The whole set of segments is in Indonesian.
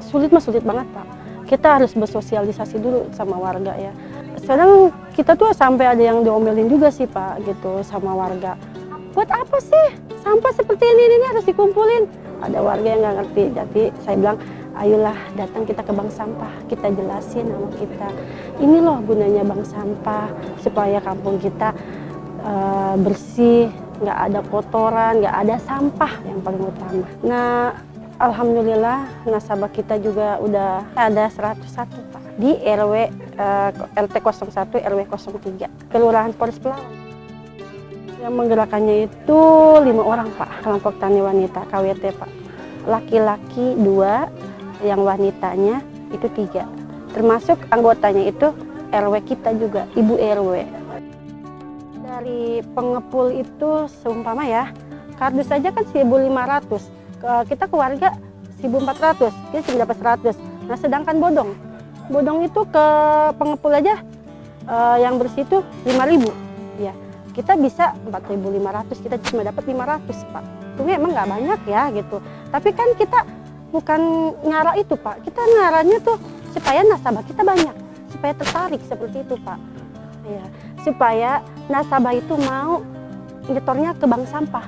sulit mah sulit banget Pak. Kita harus bersosialisasi dulu sama warga ya. Kadang kita tuh sampai ada yang diomelin juga sih Pak gitu sama warga. Buat apa sih sampah seperti ini harus dikumpulin? Ada warga yang nggak ngerti. Jadi saya bilang, ayolah datang kita ke bank sampah, kita jelasin sama kita. Ini loh gunanya bank sampah supaya kampung kita bersih, nggak ada kotoran, nggak ada sampah yang paling utama. Nah, alhamdulillah nasabah kita juga udah ada 101 Pak di RW RT 01 RW 03 Kelurahan Forest Pelawan. Yang menggerakkannya itu 5 orang Pak, kelompok tani wanita KWT Pak. Laki-laki 2, yang wanitanya itu 3. Termasuk anggotanya itu RW kita juga, Ibu RW. Dari pengepul itu seumpama ya, kardus saja kan 1.500, kita ke warga 1.400, kita cuma dapat 100. Nah sedangkan bodong itu ke pengepul aja yang bersih itu 5.000 ya, kita bisa 4.500, kita cuma dapat 500 Pak. Itu emang nggak banyak ya gitu, tapi kan kita bukan nyara itu Pak, kita nyaranya tuh supaya nasabah kita banyak, supaya tertarik seperti itu Pak ya, supaya nasabah itu mau nyetornya ke bank sampah.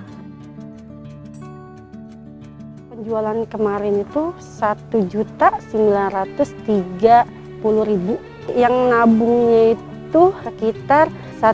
Penjualan kemarin itu 1.930.000, yang nabungnya itu sekitar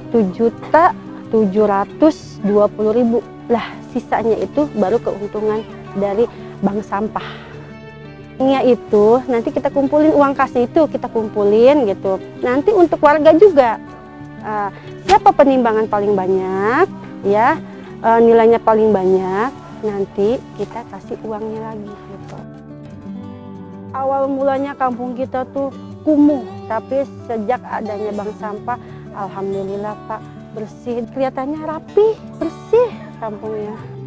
1.720.000. Lah sisanya itu baru keuntungan dari bank sampah. Nya itu nanti kita kumpulin uang kasnya itu, kita kumpulin gitu. Nanti untuk warga juga. Siapa penimbangan paling banyak ya, nilainya paling banyak, nanti kita kasih uangnya lagi gitu. Awal mulanya kampung kita tuh kumuh, tapi sejak adanya bank sampah, alhamdulillah Pak, bersih, kelihatannya rapi, bersih kampungnya.